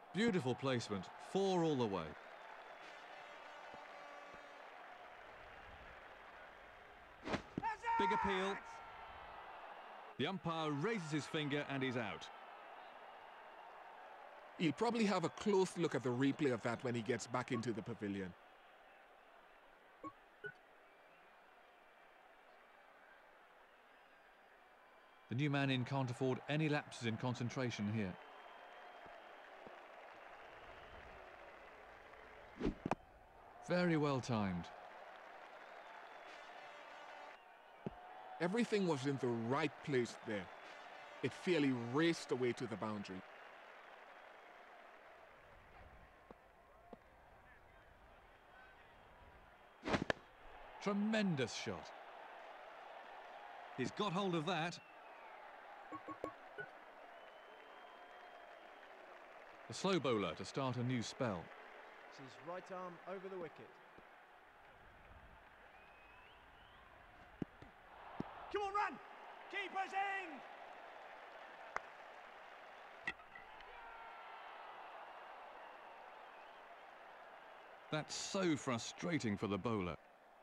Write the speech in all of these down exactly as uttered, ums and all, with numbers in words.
Beautiful placement, four all the way. Big appeal. The umpire raises his finger and he's out. He'll probably have a close look at the replay of that when he gets back into the pavilion. The new man in can't afford any lapses in concentration here. Very well timed. Everything was in the right place there. It fairly raced away to the boundary. Tremendous shot. He's got hold of that. A slow bowler to start a new spell. It's his right arm over the wicket. Come on, run! Keeper's in! That's so frustrating for the bowler.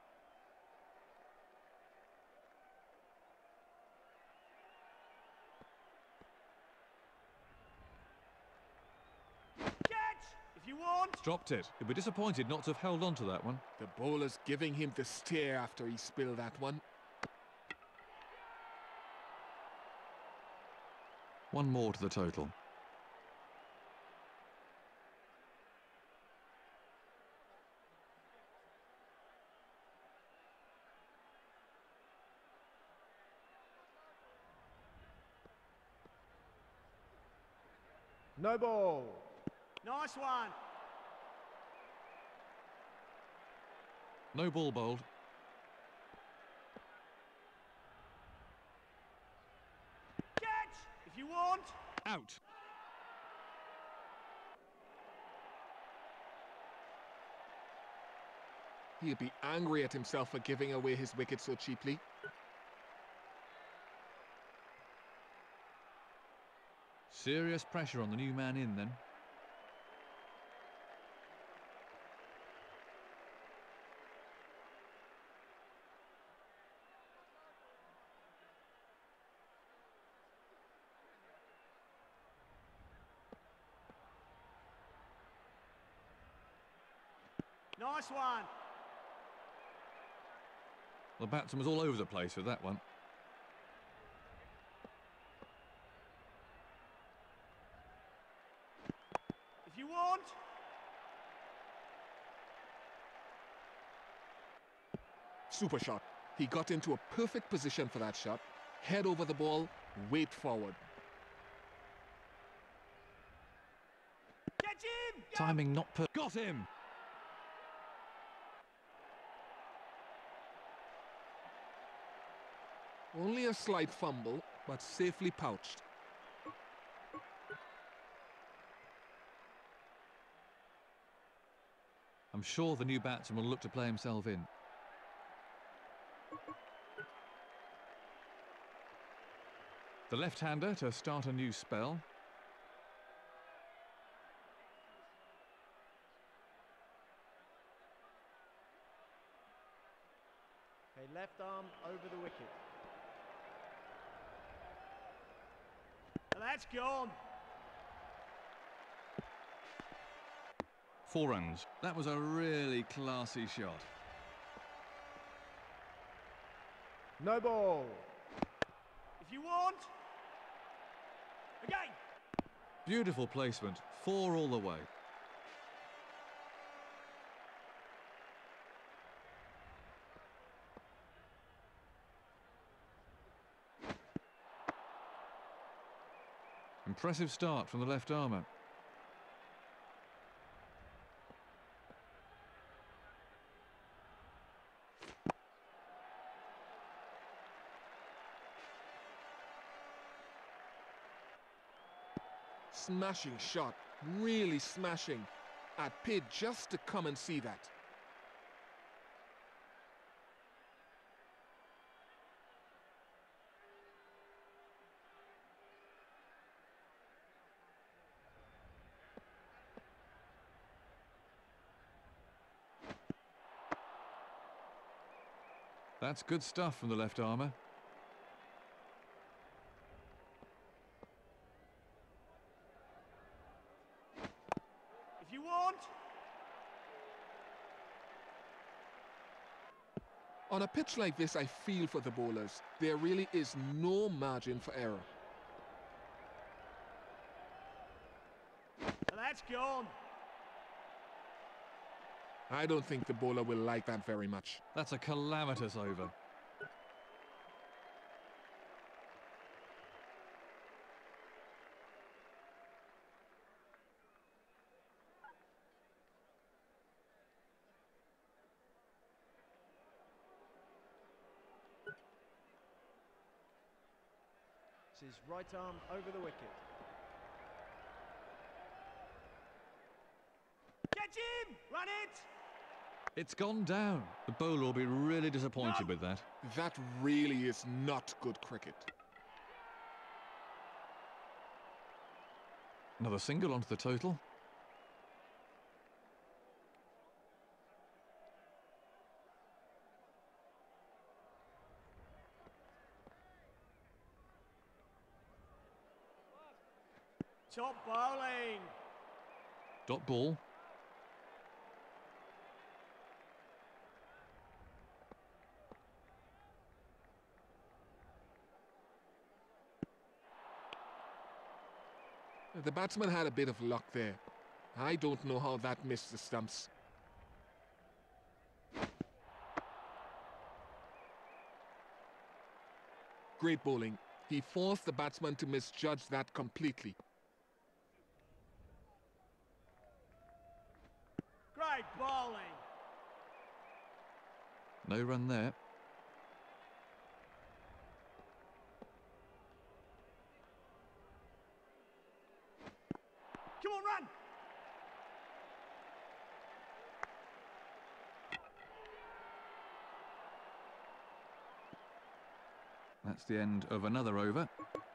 If you want. Dropped it. He'd be disappointed not to have held on to that one. The bowler's giving him the stare after he spilled that one. One more to the total. No ball. Nice one. No ball bowled. Catch if you want. Out. He'll be angry at himself for giving away his wicket so cheaply. Serious pressure on the new man in then. Nice one. The batsman was all over the place with that one. If you want. Super shot. He got into a perfect position for that shot. Head over the ball, weight forward. Catch him! Go! Timing not per... Got him! Only a slight fumble, but safely pouched. I'm sure the new batsman will look to play himself in. The left-hander to start a new spell. Okay, left arm over the wicket. And that's gone. Four runs. That was a really classy shot. No ball. If you want. Again. Beautiful placement. Four all the way. Impressive start from the left armour. Smashing shot, really smashing. I'd paid just to come and see that. That's good stuff from the left armour. If you want. On a pitch like this, I feel for the bowlers. There really is no margin for error. That's gone. I don't think the bowler will like that very much. That's a calamitous over. This is right arm over the wicket. Catch him! Run it! It's gone down. The bowler will be really disappointed No. with that. That really is not good cricket. Another single onto the total. Top bowling. Dot ball. The batsman had a bit of luck there. I don't know how that missed the stumps. Great bowling. He forced the batsman to misjudge that completely. Great bowling. No run there. Come on, run. That's the end of another over.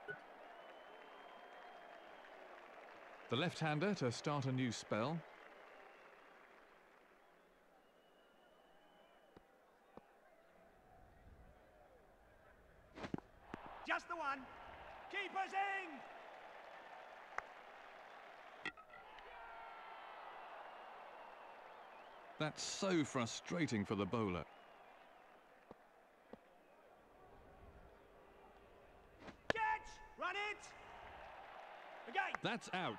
The left-hander to start a new spell. Just the one. Keeper's in. That's so frustrating for the bowler. Catch. Run it. Again. That's out.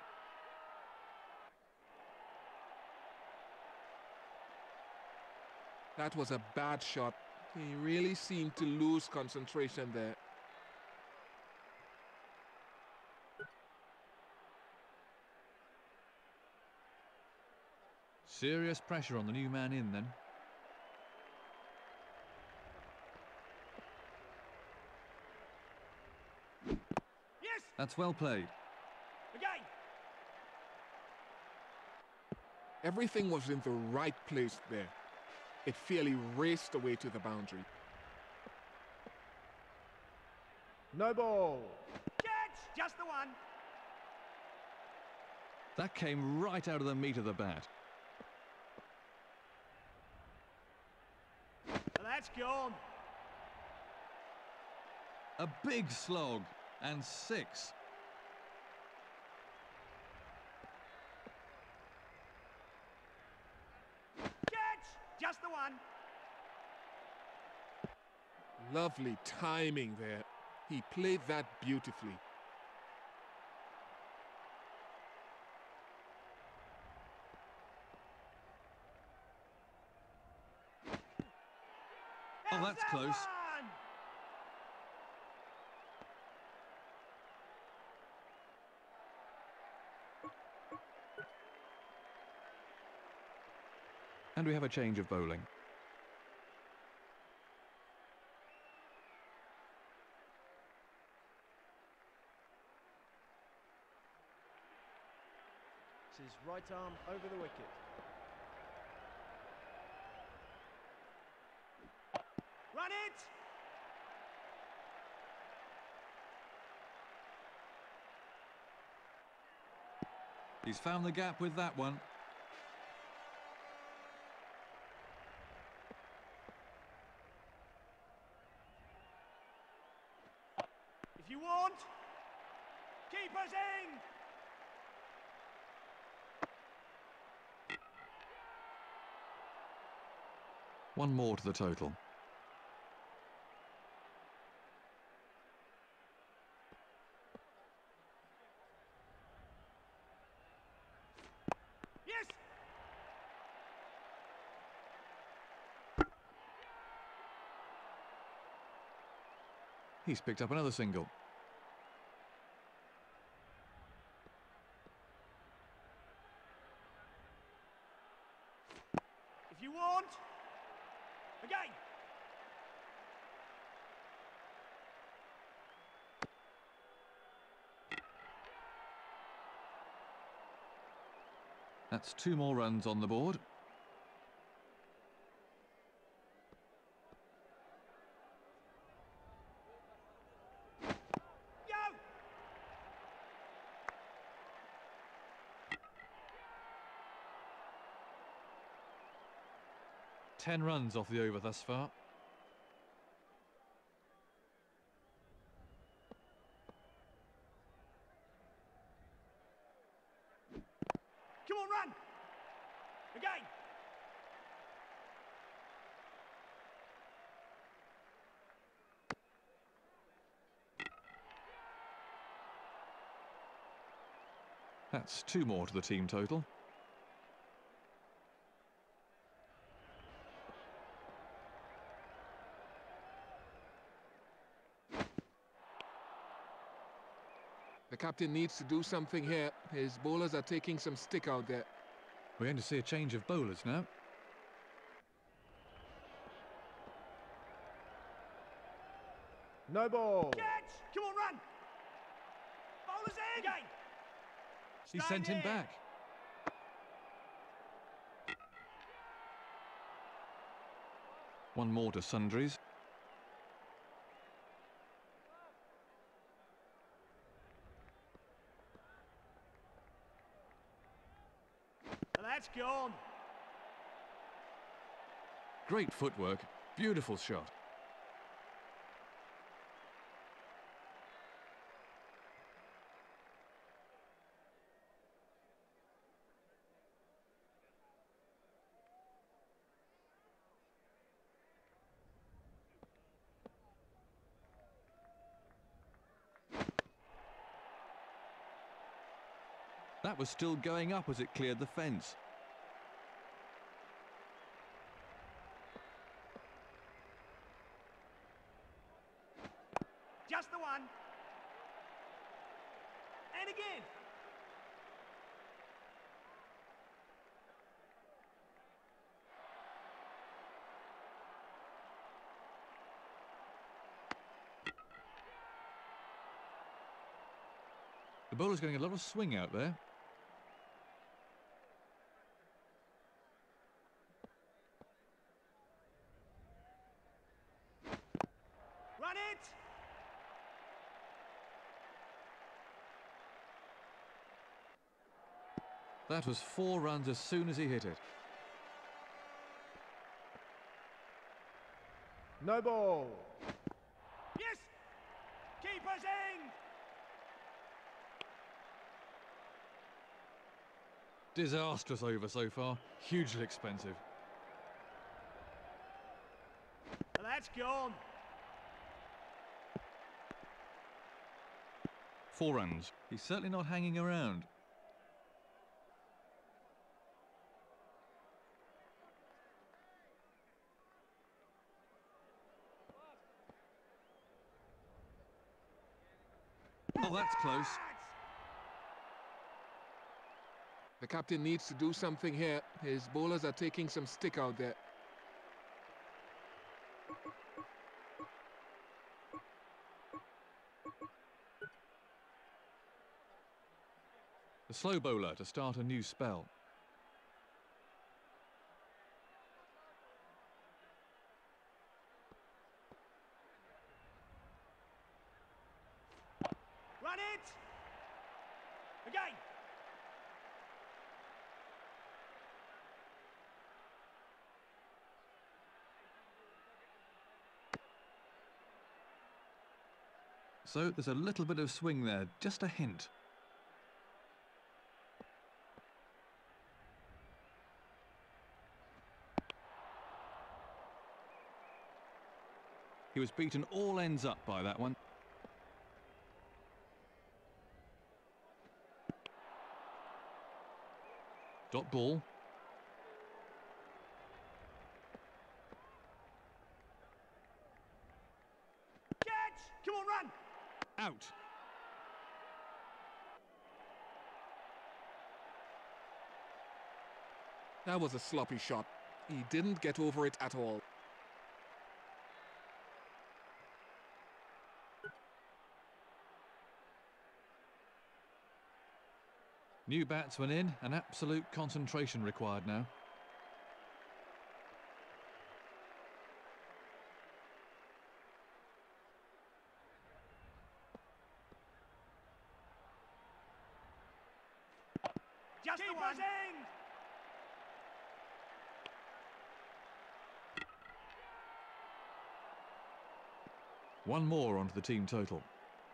That was a bad shot. He really seemed to lose concentration there. Serious pressure on the new man in then. Yes. That's well played. Again. Everything was in the right place there. It fairly raced away to the boundary. No ball. Catch. Just the one. That came right out of the meat of the bat. That's gone. A big slog and six. Catch. Just the one. Lovely timing there. He played that beautifully. Oh, that's close. One. And we have a change of bowling. This is right arm over the wicket. Run it! He's found the gap with that one. One more to the total. Yes. He's picked up another single. If you want. Again. That's two more runs on the board. Go. Ten runs off the over thus far. Come on, run. Again. That's two more to the team total. The captain needs to do something here. His bowlers are taking some stick out there. We're going to see a change of bowlers now. No ball. Catch. Come on, run. Bowlers in. Again. He Stay sent him there. back. One more to sundries. Well, that's gone. Great footwork. Beautiful shot. That was still going up as it cleared the fence. Just the one. And again. The bowler's getting a lot of swing out there. Run it. That was four runs as soon as he hit it. No ball. Yes. Keeper's in. Disastrous over so far. Hugely expensive. Well, that's gone. Four runs. He's certainly not hanging around. Oh, that's close. The captain needs to do something here. His bowlers are taking some stick out there. The slow bowler to start a new spell. Run it. Again. So there's a little bit of swing there, just a hint. He was beaten all ends up by that one. Dot ball. Catch! Come on, run! Out. That was a sloppy shot. He didn't get over it at all. New batsman in, and absolute concentration required now. Just the one. One more onto the team total.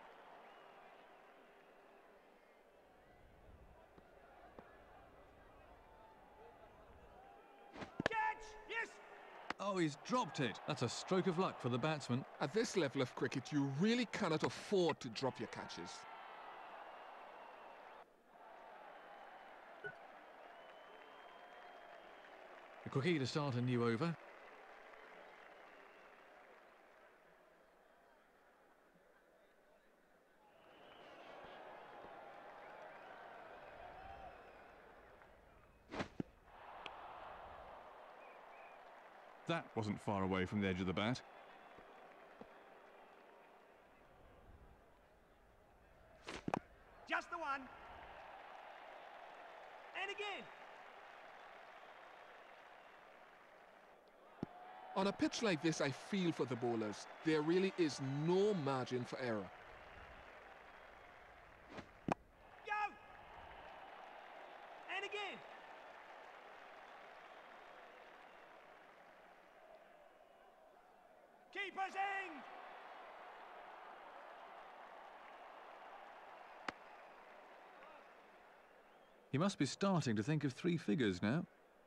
Oh, he's dropped it. That's a stroke of luck for the batsman. At this level of cricket, you really cannot afford to drop your catches. A quickie to start a new over. That wasn't far away from the edge of the bat. Just the one. And again. On a pitch like this, I feel for the bowlers. There really is no margin for error. Go! And again. Keeper's in! He must be starting to think of three figures now.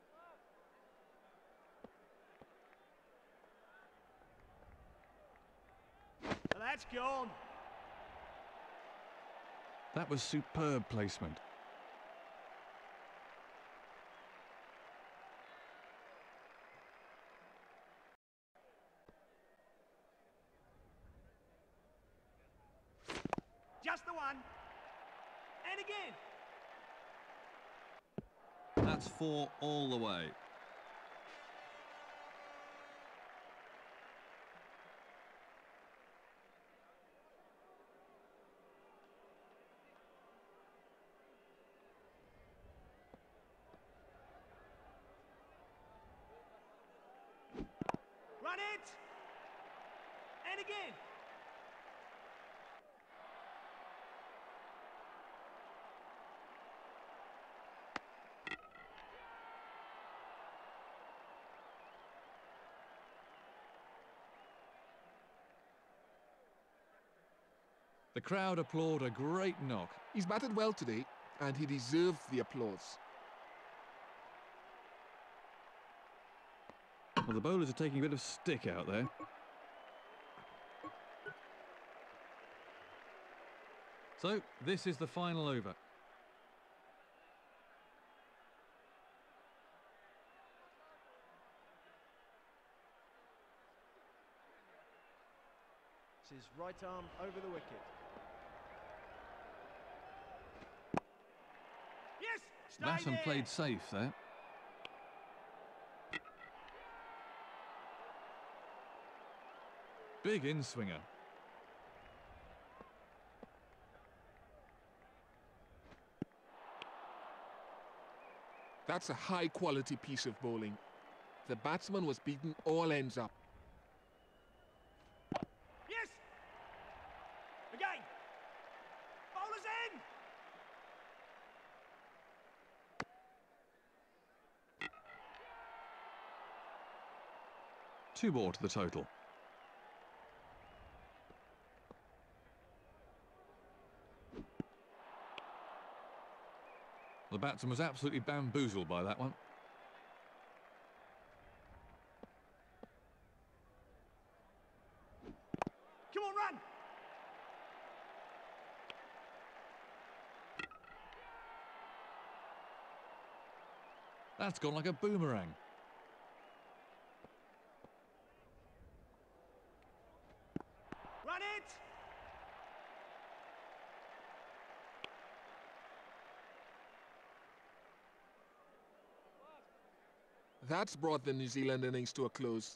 That's gone. That was superb placement. Just the one. And again. That's four all the way. Run it. And again. The crowd applaud a great knock. He's batted well today, and he deserved the applause. Well, the bowlers are taking a bit of stick out there. So, this is the final over. It's his right arm over the wicket. Yes! Stay Batsman there. played safe there. Big in-swinger. That's a high-quality piece of bowling. The batsman was beaten all ends up. Yes! Again! Bowler's in! Two more to the total. The batsman was absolutely bamboozled by that one. That's gone like a boomerang. Run it! That's brought the New Zealand innings to a close.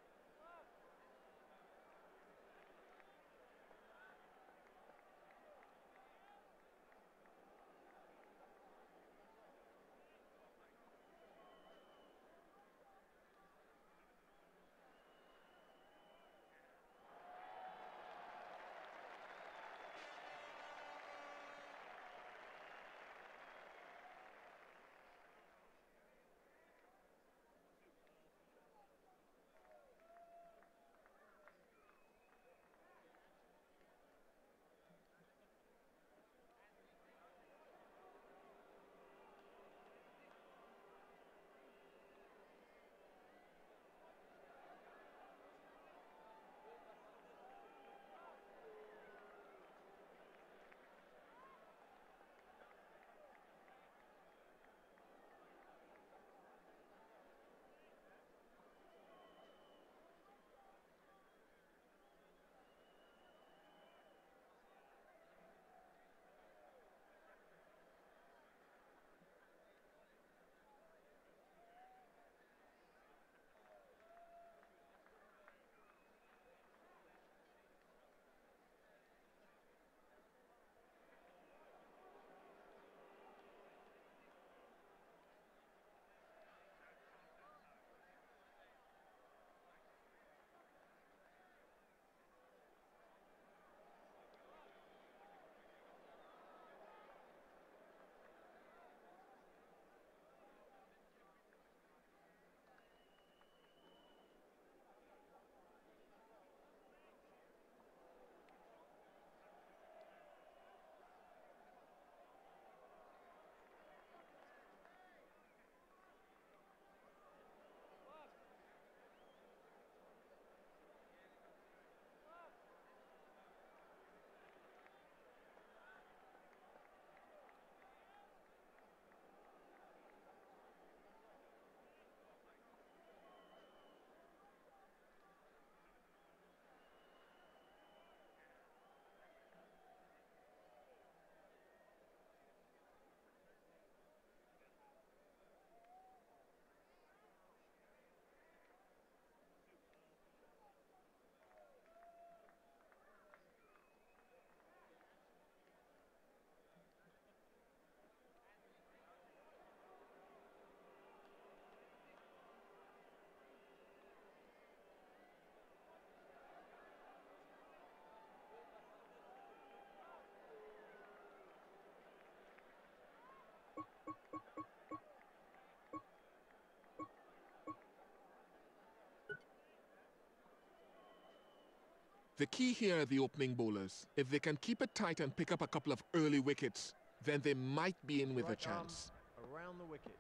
The key here are the opening bowlers. If they can keep it tight and pick up a couple of early wickets, then they might be in with a chance. Around the wicket.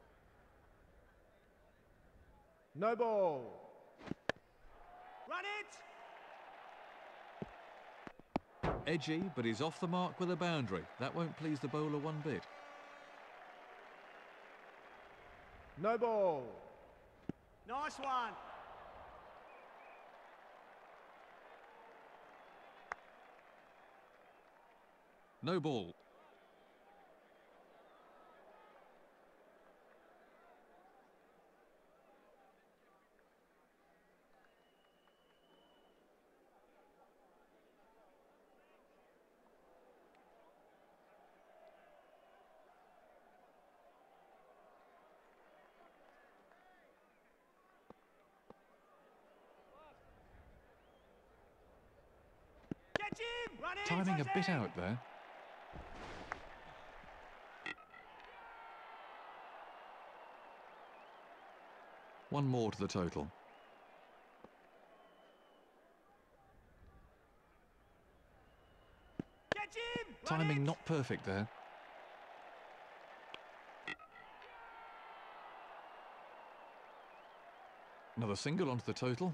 No ball. Run it! Edgy, but he's off the mark with a boundary. That won't please the bowler one bit. No ball. Nice one. No ball. Catch him! Run it! Timing a bit out there. One more to the total. Catch him! Run Timing it! not perfect there. Another single onto the total.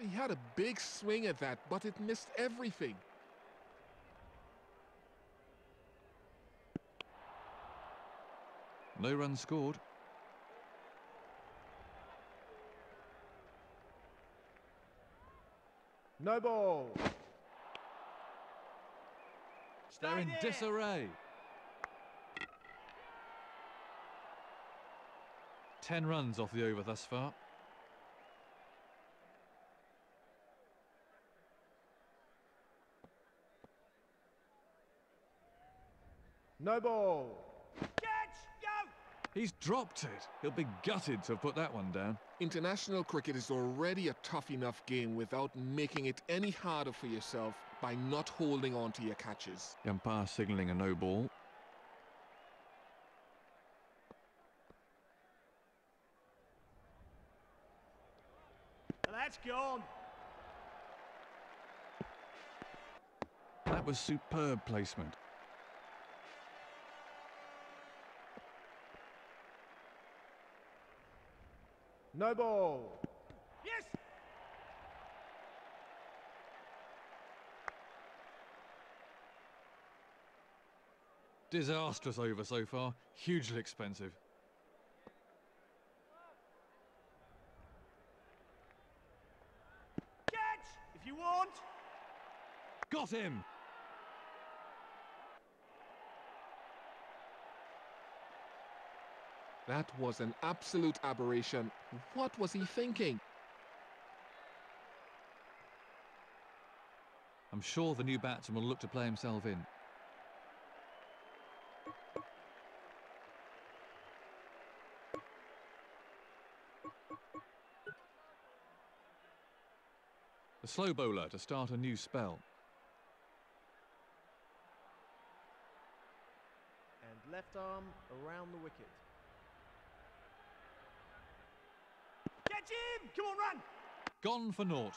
He had a big swing at that, but it missed everything. No runs scored. No ball. They're in disarray. Ten runs off the over thus far. No ball. Catch! Go! He's dropped it. He'll be gutted to have put that one down. International cricket is already a tough enough game without making it any harder for yourself by not holding on to your catches. The umpire signalling a no ball. That's gone. That was superb placement. No ball. Yes! Disastrous over so far. Hugely expensive. Catch! If you want. Got him! That was an absolute aberration. What was he thinking? I'm sure the new batsman will look to play himself in. The slow bowler to start a new spell. And left arm around the wicket. Catch him! Come on, run! Gone for naught.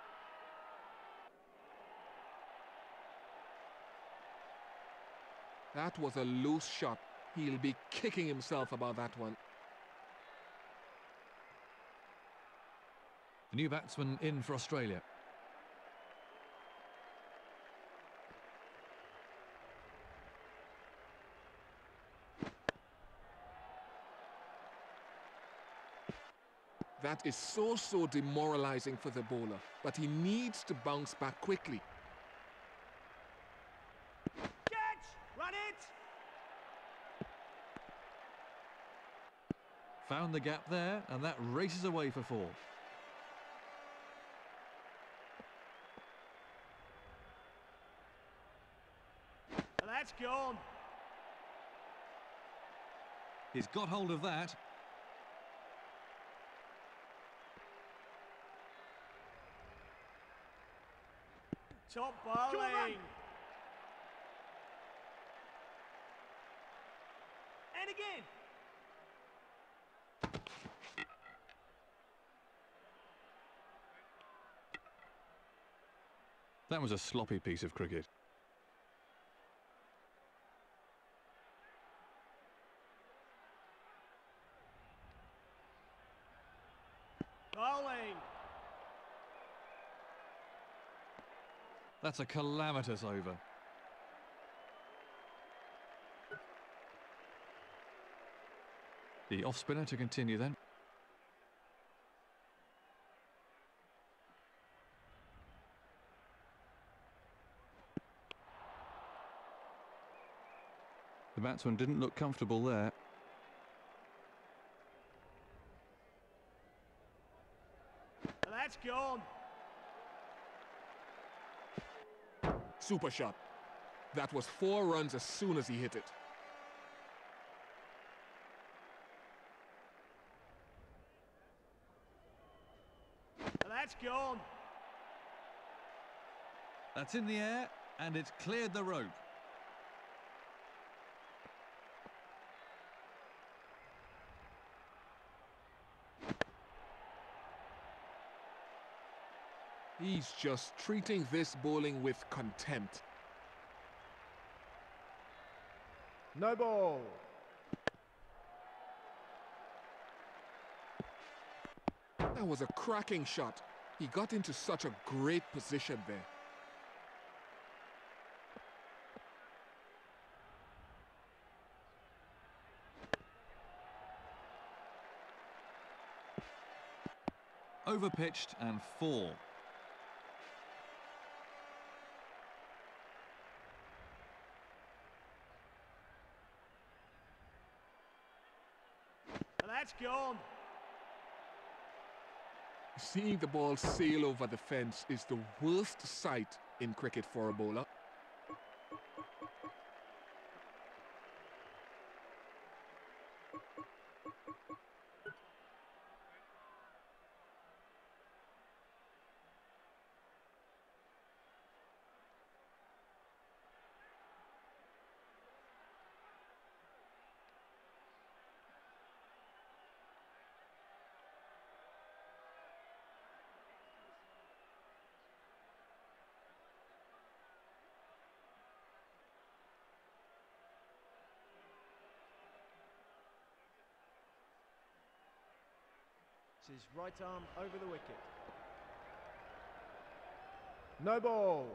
That was a loose shot. He'll be kicking himself about that one. The new batsman in for Australia. That is so, so demoralizing for the bowler, but he needs to bounce back quickly. Catch! Run it! Found the gap there, and that races away for four. That's gone. He's got hold of that. Top bowling. And again. That was a sloppy piece of cricket. Bowling. That's a calamitous over. The off spinner to continue then. The batsman didn't look comfortable there. That's gone. Super shot. That was four runs as soon as he hit it. That's gone. That's in the air, and it's cleared the rope. He's just treating this bowling with contempt. No ball. That was a cracking shot. He got into such a great position there. Overpitched and four. That's gone. Seeing the ball sail over the fence is the worst sight in cricket for a bowler. His right arm over the wicket. No ball.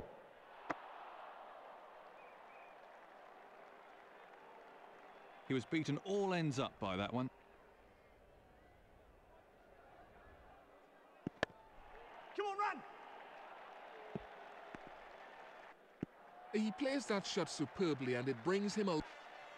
He was beaten all ends up by that one. Come on, run! He plays that shot superbly and it brings him out.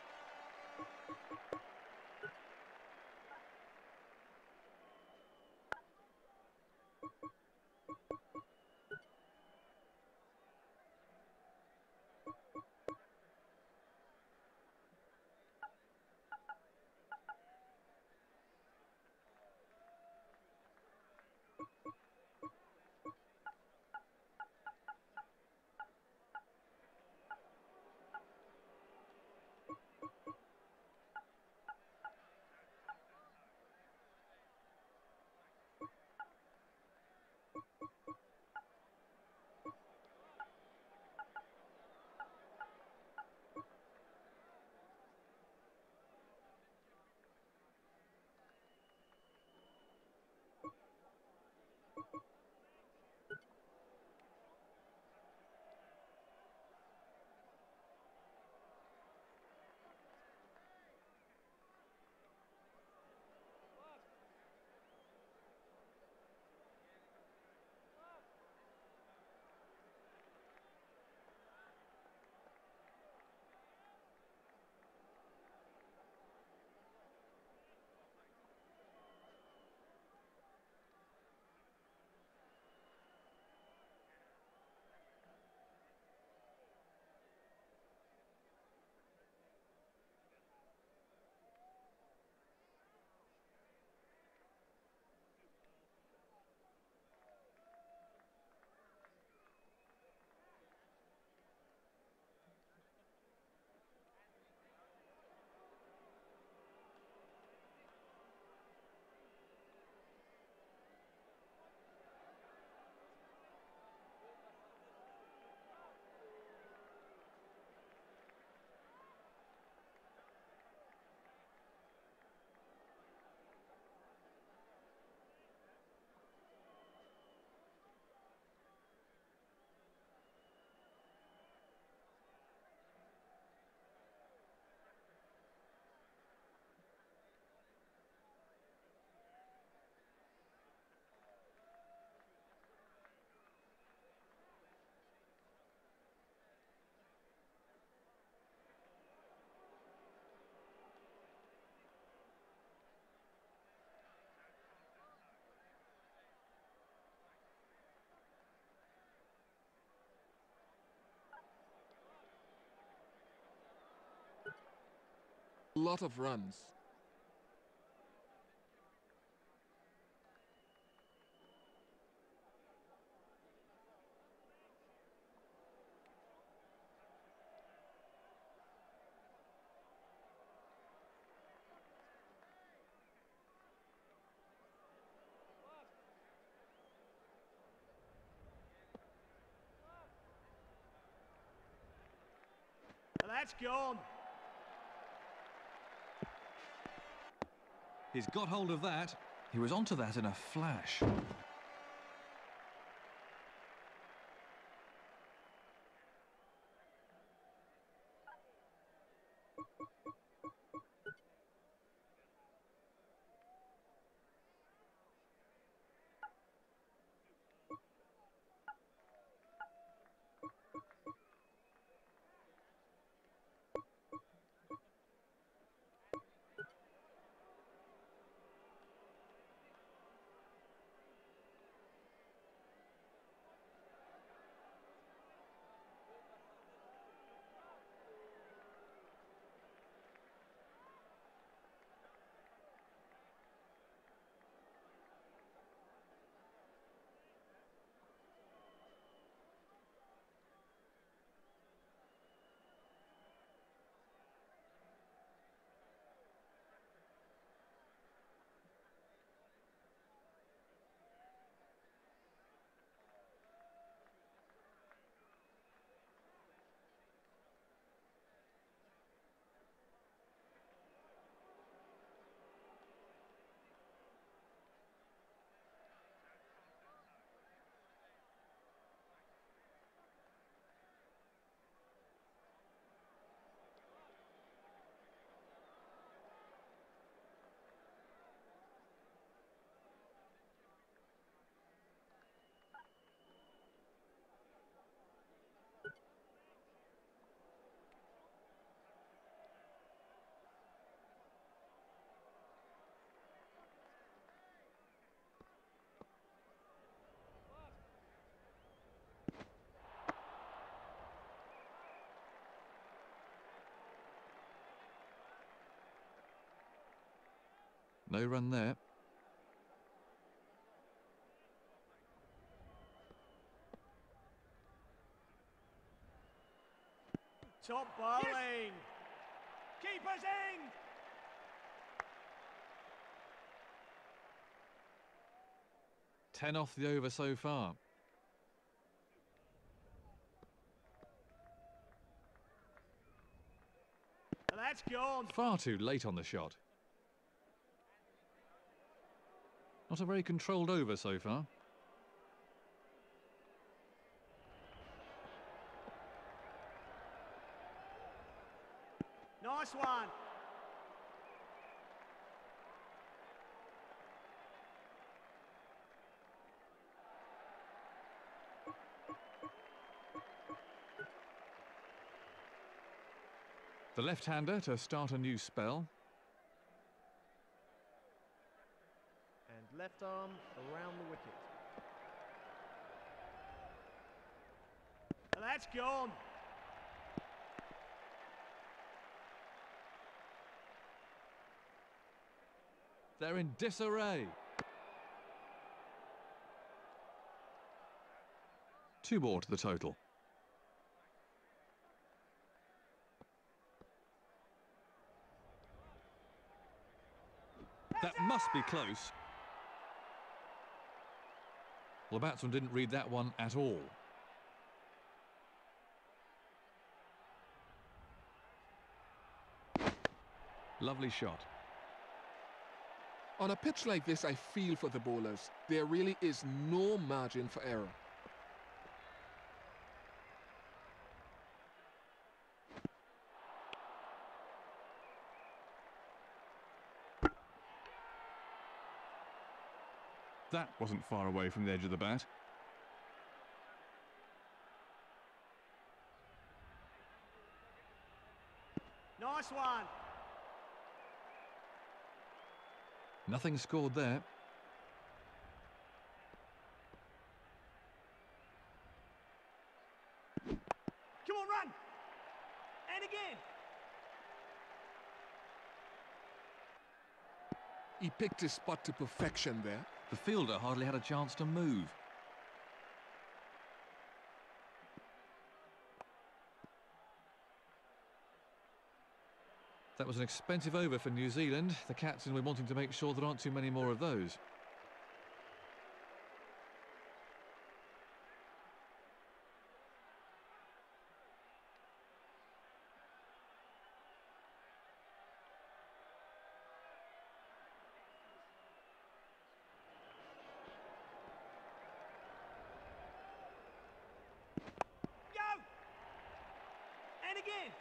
A lot of runs. That's gone. He's got hold of that. He was onto that in a flash. No run there. Top bowling. Keeper's in. Ten off the over so far. That's gone. Far too late on the shot. Not a very controlled over so far. Nice one. The left-hander to start a new spell. And left arm around the wicket. That's gone. They're in disarray. Two more to the total. That must be close. Well, the batsman didn't read that one at all. Lovely shot. On a pitch like this, I feel for the bowlers. There really is no margin for error. That wasn't far away from the edge of the bat. Nice one. Nothing scored there. Come on, run. And again. He picked his spot to perfection there. The fielder hardly had a chance to move. That was an expensive over for New Zealand. The captain will be wanting to make sure there aren't too many more of those. Go. And again.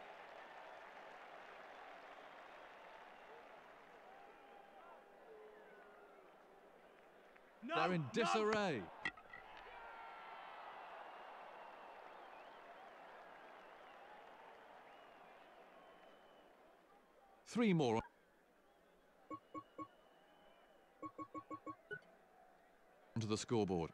No, They're in no. disarray. Three more. Onto the scoreboard.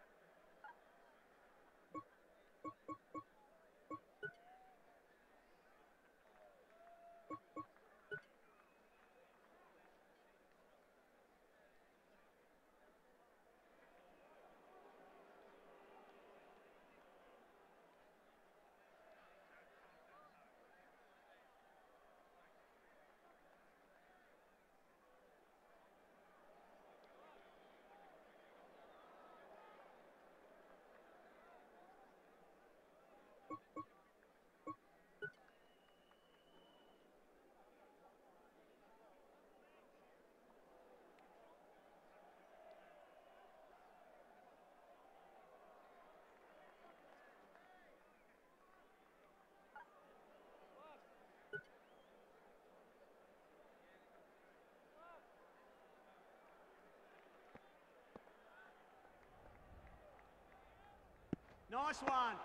Nice one.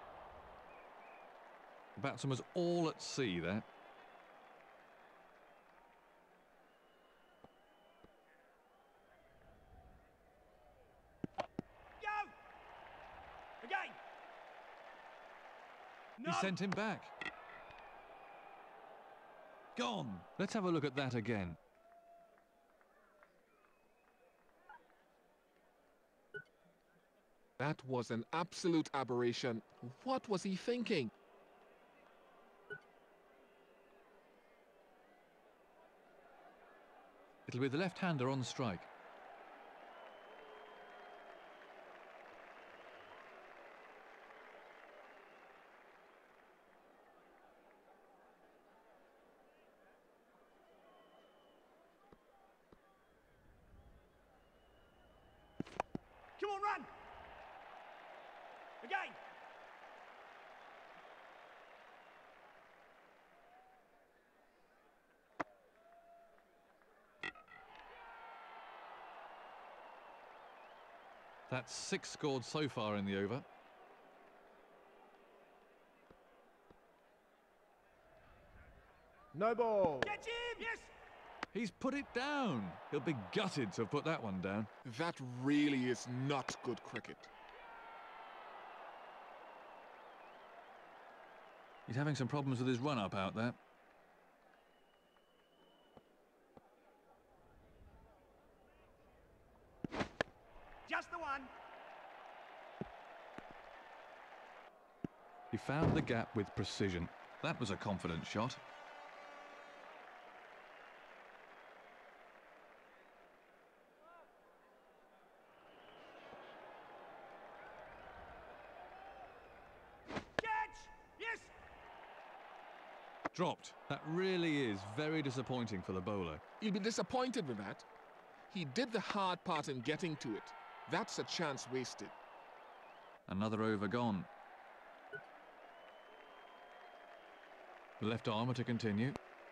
The batsman was all at sea there. Go. Again. No. He sent him back. Gone. Let's have a look at that again. That was an absolute aberration. What was he thinking? It'll be the left-hander on strike. Come on, run! Again! That's six scored so far in the over. No ball. Catch him! Yes! He's put it down. He'll be gutted to have put that one down. That really is not good cricket. He's having some problems with his run-up out there. Just the one. He found the gap with precision. That was a confident shot. Catch! Yes! Dropped. That really is very disappointing for the bowler. He'll be disappointed with that. He did the hard part in getting to it. That's a chance wasted. Another over gone. The left armour to continue.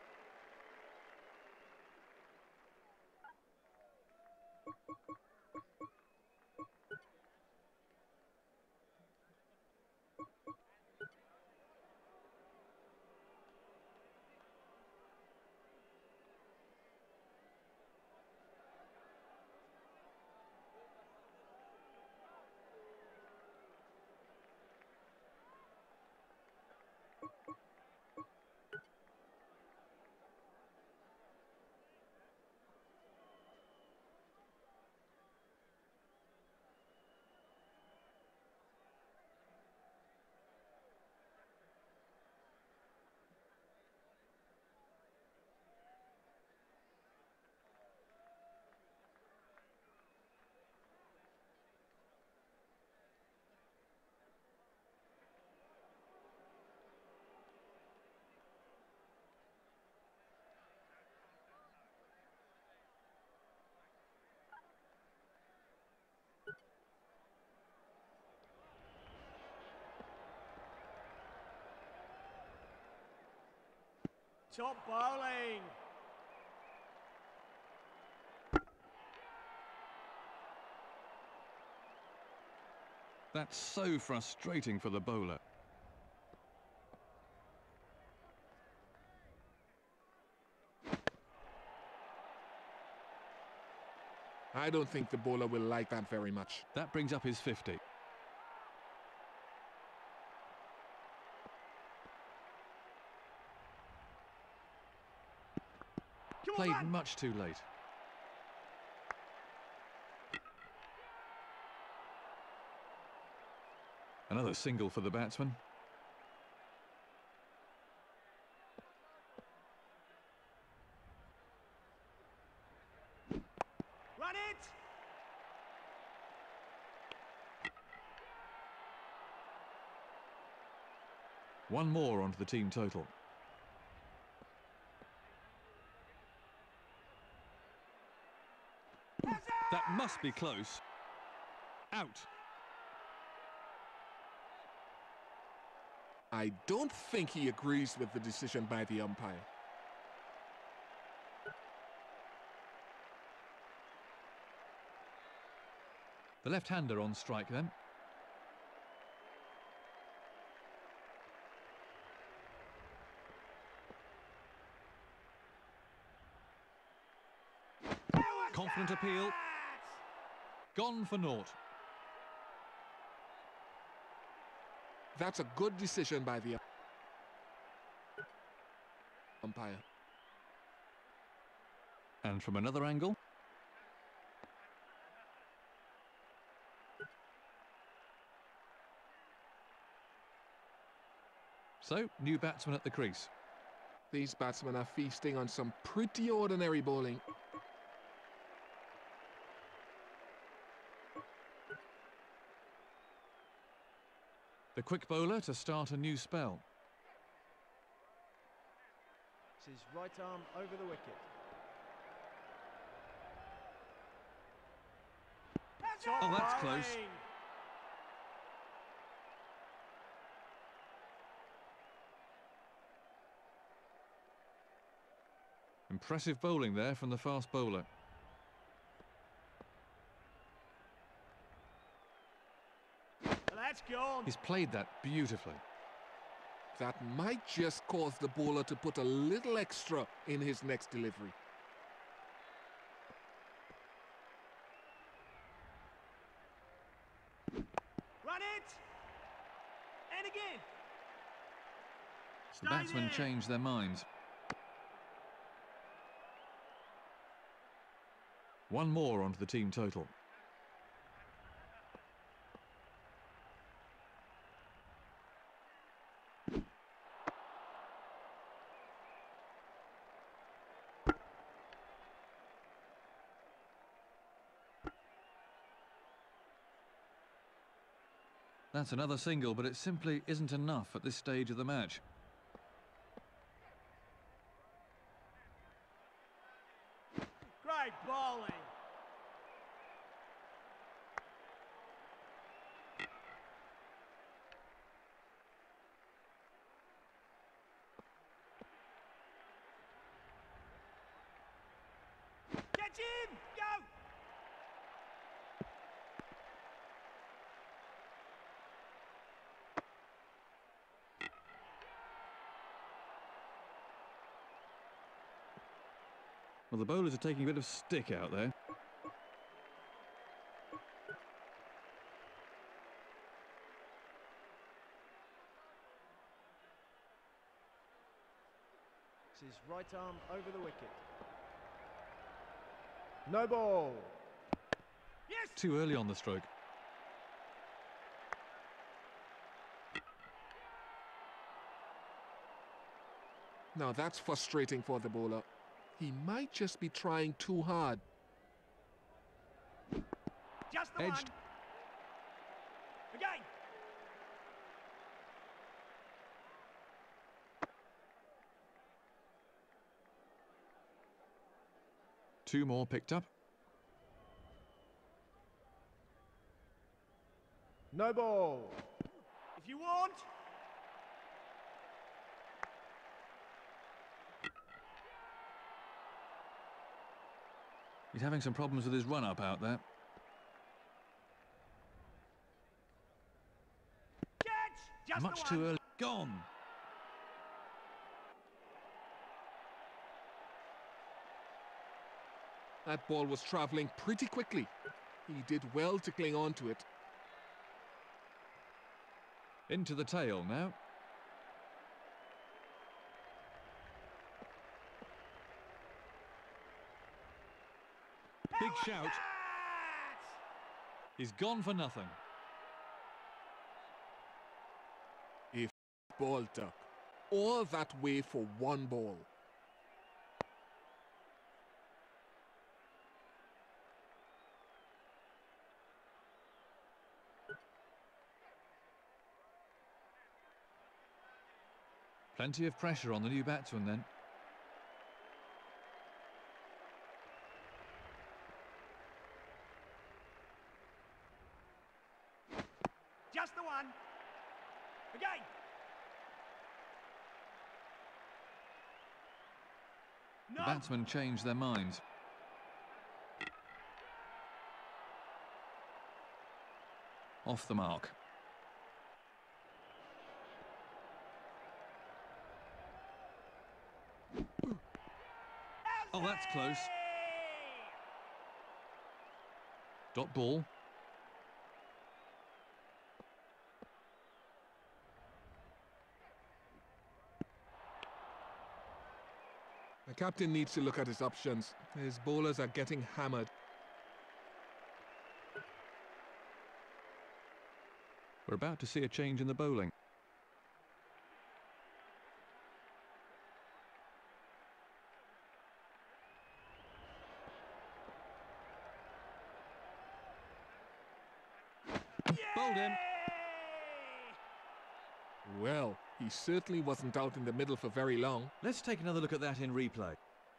Top bowling. That's so frustrating for the bowler. I don't think the bowler will like that very much. That brings up his fifty. Come on, Played run! much too late. Another single for the batsman. Run it! One more onto the team total. That must be close. Out. I don't think he agrees with the decision by the umpire. The left-hander on strike then. Confident appeal. Gone for naught. That's a good decision by the umpire. And from another angle. So, new batsman at the crease. These batsmen are feasting on some pretty ordinary bowling. The quick bowler to start a new spell. It's his right arm over the wicket. Oh, that's close. Impressive bowling there from the fast bowler. That's gone. He's played that beautifully. That might just cause the bowler to put a little extra in his next delivery. Run it. And again. The batsmen changed their minds. One more onto the team total. That's another single, but it simply isn't enough at this stage of the match. Great bowling. Catch him! Go! Well, the bowlers are taking a bit of stick out there. It's his right arm over the wicket. No ball. Yes! Too early on the stroke. Now that's frustrating for the bowler. He might just be trying too hard. Just the Edged. one. Again. Two more picked up. No ball. If you want. He's having some problems with his run-up out there. Catch! Just Much the too one. early. Gone. That ball was travelling pretty quickly. He did well to cling on to it. Into the tail now. Big How was shout. that? He's gone for nothing. A ball duck. All that way for one ball. Plenty of pressure on the new batsman then. Just the one. Again. The No. batsmen changed their minds. Off the mark. Oh, that's close. Dot ball. The captain needs to look at his options. His bowlers are getting hammered. We're about to see a change in the bowling. Well, he certainly wasn't out in the middle for very long. Let's take another look at that in replay.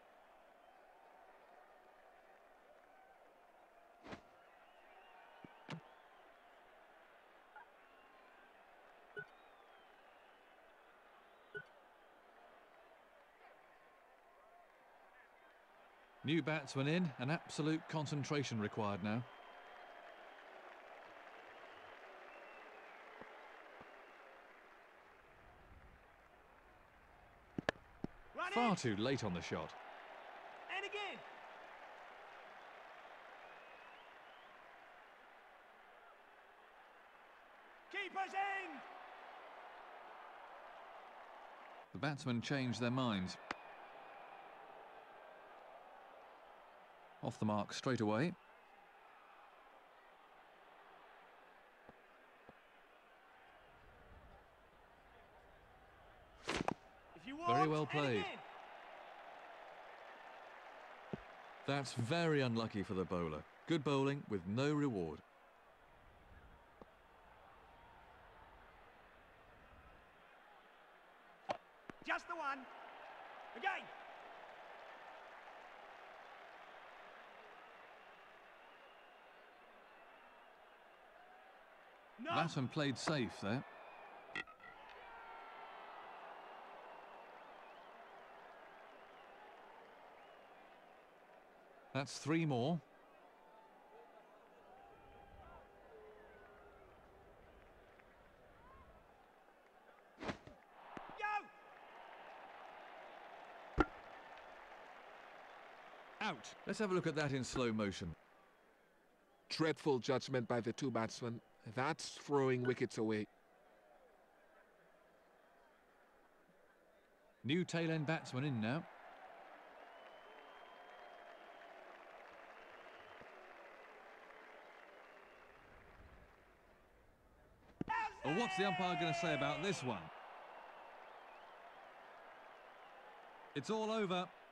New batsman in, and absolute concentration required now. Run Far in. too late on the shot. And again. Keeper's in. The batsmen changed their minds. Off the mark straight away. If you want, Very well and played. again. That's very unlucky for the bowler. Good bowling with no reward. Just the one. Again. No. Batsman played safe there. That's three more. Go. Out. Let's have a look at that in slow motion. Dreadful judgment by the two batsmen. That's throwing wickets away. New tail-end batsman in now. Well, what's the umpire going to say about this one? It's all over.